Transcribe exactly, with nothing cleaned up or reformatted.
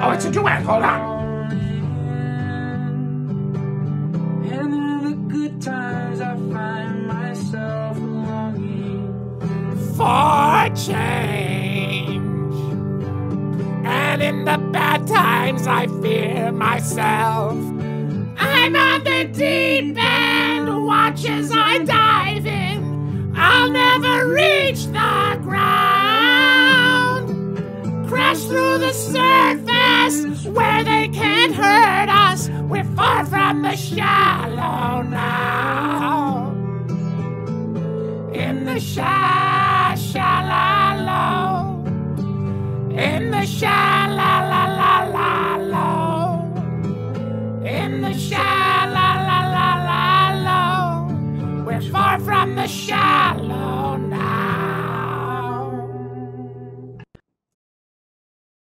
Oh, it's a duet. Hold on. And in the good times I find myself longing for change, and in the bad times I fear myself. I'm on the deep end, watch as I dive in. I'll never reach the ground. Crash through the surface where they can't hurt us. We're far from the shallow now. In the sha shallow, in the shallow, in the shallow, we're far from the shallow.